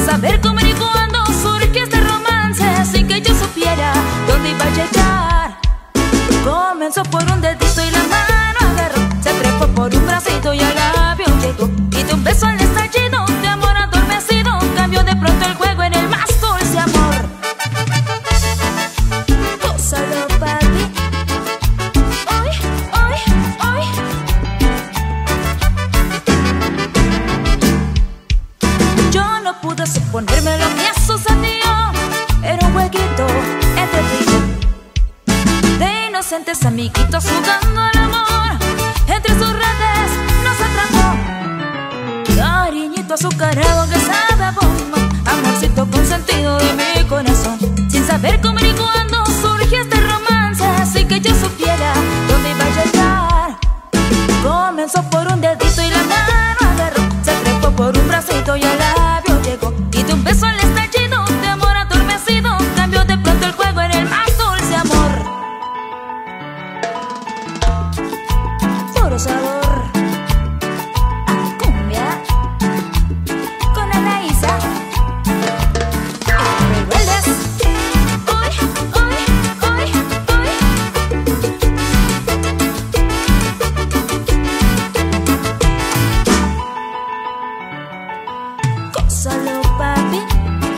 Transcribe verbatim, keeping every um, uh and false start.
saber cómo ni cuándo surgió este romance, sin que yo supiera dónde iba a llegar. Comenzó por un dedito y la mano agarró, se trepó por un bracito y al labio llegó, y de un beso al estallido de amor adormecido cambió de pronto el juego en el más dulce amor. Gózalo, papi. Hoy, hoy, hoy. Yo no pude suponerme lo que sucedió. Era un jueguito entre tú y yo, de inocentes amiguitos jugando al amor. Entre sus redes nos atrapó cariñito azucarado que sabe a bomba, amorcito consentido de mi corazón. Sin saber cómo ni cuándo surgió este romance, sin que yo supiera dónde iba a llegar. Comenzó por un dedito y la mano agarró, se trepó por un bracito y al labio llegó, y de un beso al estallido de amor adormecido cambió de pronto el juego en el más dulce amor. Puro sabor a cumbia con Anaísa. Rebeldes. Hoy, hoy, hoy, hoy. Gózalo, papi.